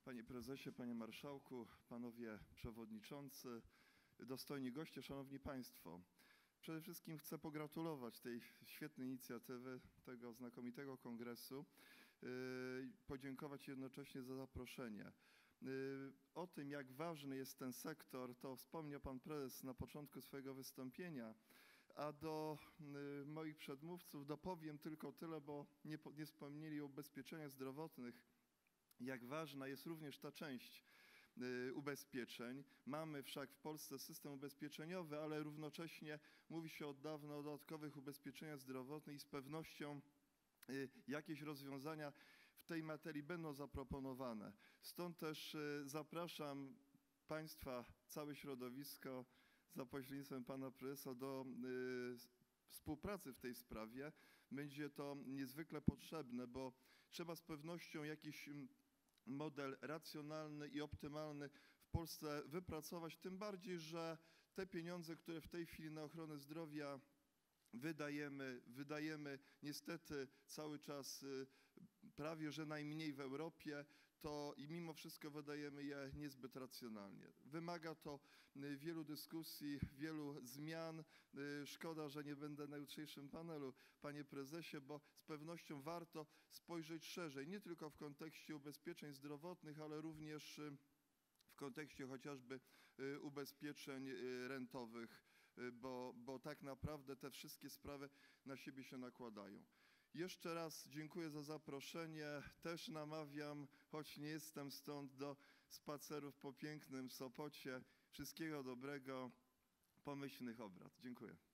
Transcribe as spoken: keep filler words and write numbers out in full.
Panie Prezesie, Panie Marszałku, Panowie Przewodniczący, dostojni goście, Szanowni Państwo. Przede wszystkim chcę pogratulować tej świetnej inicjatywy, tego znakomitego kongresu, podziękować jednocześnie za zaproszenie. O tym, jak ważny jest ten sektor, to wspomniał Pan Prezes na początku swojego wystąpienia, a do moich przedmówców dopowiem tylko tyle, bo nie, nie wspomnieli o ubezpieczeniach zdrowotnych, jak ważna jest również ta część ubezpieczeń. Mamy wszak w Polsce system ubezpieczeniowy, ale równocześnie mówi się od dawna o dodatkowych ubezpieczeniach zdrowotnych i z pewnością jakieś rozwiązania w tej materii będą zaproponowane. Stąd też zapraszam Państwa, całe środowisko za pośrednictwem Pana Prezesa do współpracy w tej sprawie. Będzie to niezwykle potrzebne, bo trzeba z pewnością jakiś model racjonalny i optymalny w Polsce wypracować, tym bardziej, że te pieniądze, które w tej chwili na ochronę zdrowia wydajemy, wydajemy niestety cały czas prawie że najmniej w Europie, to i mimo wszystko wydajemy je niezbyt racjonalnie. Wymaga to wielu dyskusji, wielu zmian. Szkoda, że nie będę na jutrzejszym panelu, Panie Prezesie, bo z pewnością warto spojrzeć szerzej, nie tylko w kontekście ubezpieczeń zdrowotnych, ale również w kontekście chociażby ubezpieczeń rentowych, bo, bo tak naprawdę te wszystkie sprawy na siebie się nakładają. Jeszcze raz dziękuję za zaproszenie. Też namawiam, choć nie jestem stąd, do spacerów po pięknym Sopocie. Wszystkiego dobrego, pomyślnych obrad. Dziękuję.